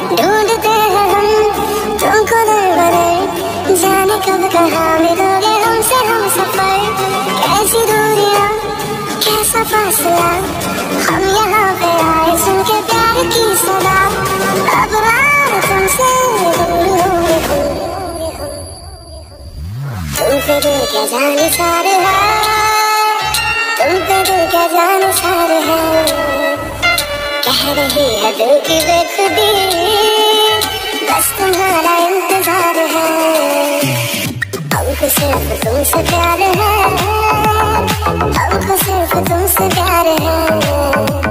ढूंढते हैं हम तुमको दर बदर, जाने कब कहाँ मिलोगे हमसे हम सफर। कैसी दूरियां कैसा फासला, हम यहाँ पे आए सुन के प्यार की सदा। अब रात तुमसे दूर होंगे हम, तुम पे दिल क्या जाने सारे है, तुम पे दिल क्या जाने सारे है। कह रही है दिल की बेखुदी, बस तुम्हारा इंतजार है। हमको सिर्फ तुमसे प्यार है, हमको सिर्फ तुमसे प्यार है।